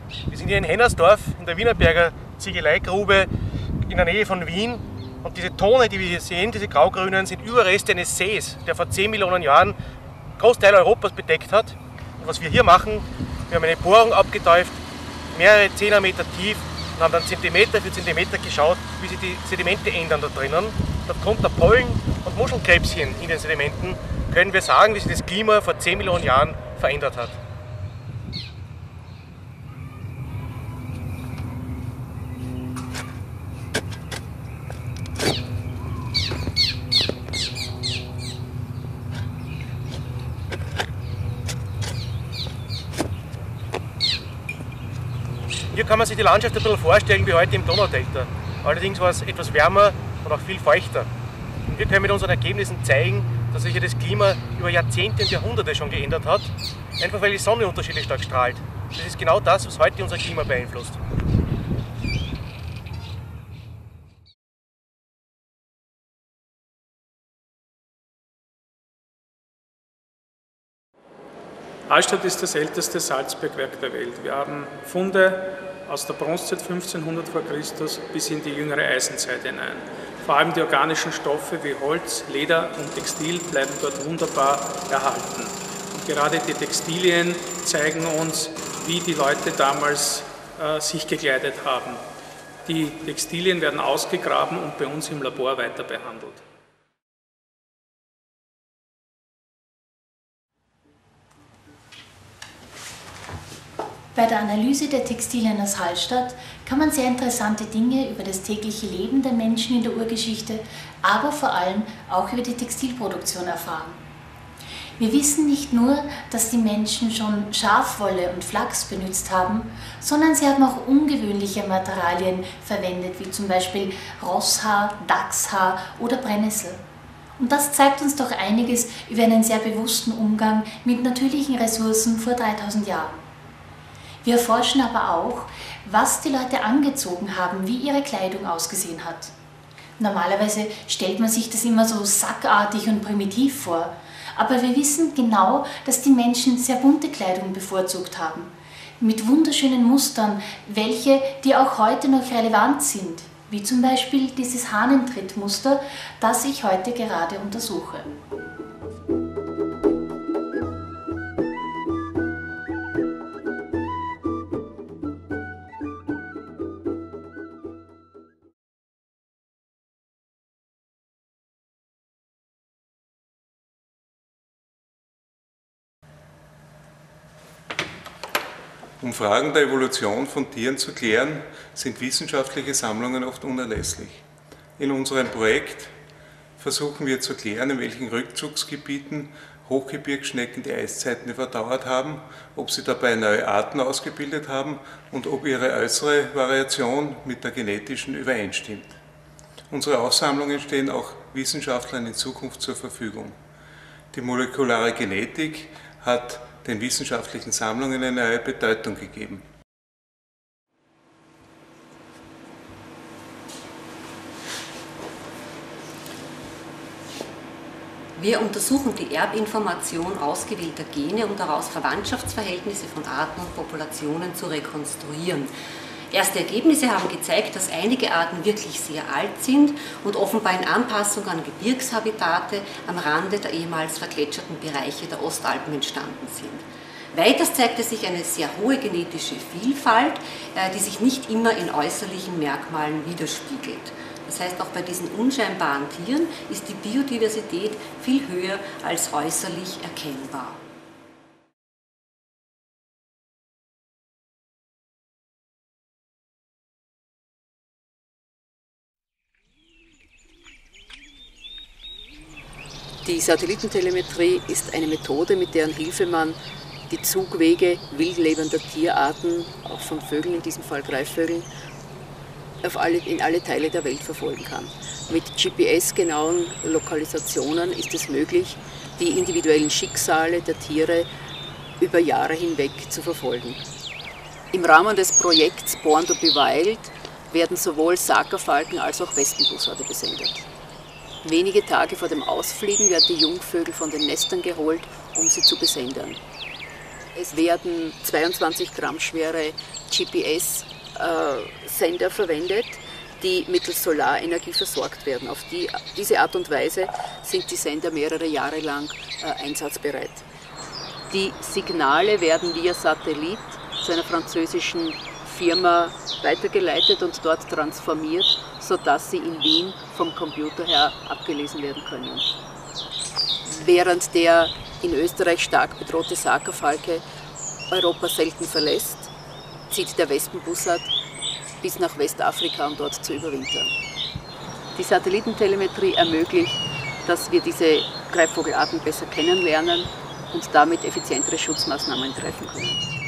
Wir sind hier in Hennersdorf in der Wienerberger Ziegeleigrube in der Nähe von Wien. Und diese Tone, die wir hier sehen, diese graugrünen, sind Überreste eines Sees, der vor 10 Millionen Jahren einen Großteil Europas bedeckt hat. Und was wir hier machen, wir haben eine Bohrung abgeteuft, mehrere 10er Meter tief, und haben dann Zentimeter für Zentimeter geschaut, wie sich die Sedimente ändern da drinnen. Und aufgrund der Pollen- und Muschelkrebschen in den Sedimenten können wir sagen, wie sich das Klima vor 10 Millionen Jahren verändert hat. Hier kann man sich die Landschaft ein bisschen vorstellen wie heute im Donaudelta. Allerdings war es etwas wärmer und auch viel feuchter. Und wir können mit unseren Ergebnissen zeigen, dass sich das Klima über Jahrzehnte und Jahrhunderte schon geändert hat, einfach weil die Sonne unterschiedlich stark strahlt. Das ist genau das, was heute unser Klima beeinflusst. Hallstatt ist das älteste Salzbergwerk der Welt. Wir haben Funde aus der Bronzezeit 1500 vor Christus bis in die jüngere Eisenzeit hinein. Vor allem die organischen Stoffe wie Holz, Leder und Textil bleiben dort wunderbar erhalten. Und gerade die Textilien zeigen uns, wie die Leute damals sich gekleidet haben. Die Textilien werden ausgegraben und bei uns im Labor weiter behandelt. Bei der Analyse der Textilien aus Hallstatt kann man sehr interessante Dinge über das tägliche Leben der Menschen in der Urgeschichte, aber vor allem auch über die Textilproduktion erfahren. Wir wissen nicht nur, dass die Menschen schon Schafwolle und Flachs benutzt haben, sondern sie haben auch ungewöhnliche Materialien verwendet, wie zum Beispiel Rosshaar, Dachshaar oder Brennnessel. Und das zeigt uns doch einiges über einen sehr bewussten Umgang mit natürlichen Ressourcen vor 3000 Jahren. Wir erforschen aber auch, was die Leute angezogen haben, wie ihre Kleidung ausgesehen hat. Normalerweise stellt man sich das immer so sackartig und primitiv vor, aber wir wissen genau, dass die Menschen sehr bunte Kleidung bevorzugt haben, mit wunderschönen Mustern, die auch heute noch relevant sind, wie zum Beispiel dieses Hahnentrittmuster, das ich heute gerade untersuche. Um Fragen der Evolution von Tieren zu klären, sind wissenschaftliche Sammlungen oft unerlässlich. In unserem Projekt versuchen wir zu klären, in welchen Rückzugsgebieten Hochgebirgsschnecken die Eiszeiten überdauert haben, ob sie dabei neue Arten ausgebildet haben und ob ihre äußere Variation mit der genetischen übereinstimmt. Unsere Aussammlungen stehen auch Wissenschaftlern in Zukunft zur Verfügung. Die molekulare Genetik hat den wissenschaftlichen Sammlungen eine neue Bedeutung gegeben. Wir untersuchen die Erbinformation ausgewählter Gene, um daraus Verwandtschaftsverhältnisse von Arten und Populationen zu rekonstruieren. Erste Ergebnisse haben gezeigt, dass einige Arten wirklich sehr alt sind und offenbar in Anpassung an Gebirgshabitate am Rande der ehemals vergletscherten Bereiche der Ostalpen entstanden sind. Weiters zeigte sich eine sehr hohe genetische Vielfalt, die sich nicht immer in äußerlichen Merkmalen widerspiegelt. Das heißt, auch bei diesen unscheinbaren Tieren ist die Biodiversität viel höher als äußerlich erkennbar. Die Satellitentelemetrie ist eine Methode, mit deren Hilfe man die Zugwege wildlebender Tierarten, auch von Vögeln, in diesem Fall Greifvögeln, in alle Teile der Welt verfolgen kann. Mit GPS-genauen Lokalisationen ist es möglich, die individuellen Schicksale der Tiere über Jahre hinweg zu verfolgen. Im Rahmen des Projekts Born to be Wild werden sowohl Sakerfalken als auch Wespenbussarde besendet. Wenige Tage vor dem Ausfliegen werden die Jungvögel von den Nestern geholt, um sie zu besendern. Es werden 22 Gramm schwere GPS-Sender verwendet, die mittels Solarenergie versorgt werden. Auf diese Art und Weise sind die Sender mehrere Jahre lang einsatzbereit. Die Signale werden via Satellit zu einer französischen Firma weitergeleitet und dort transformiert, sodass sie in Wien vom Computer her abgelesen werden können. Während der in Österreich stark bedrohte Sakerfalke Europa selten verlässt, zieht der Wespenbussard bis nach Westafrika, um dort zu überwintern. Die Satellitentelemetrie ermöglicht, dass wir diese Greifvogelarten besser kennenlernen und damit effizientere Schutzmaßnahmen treffen können.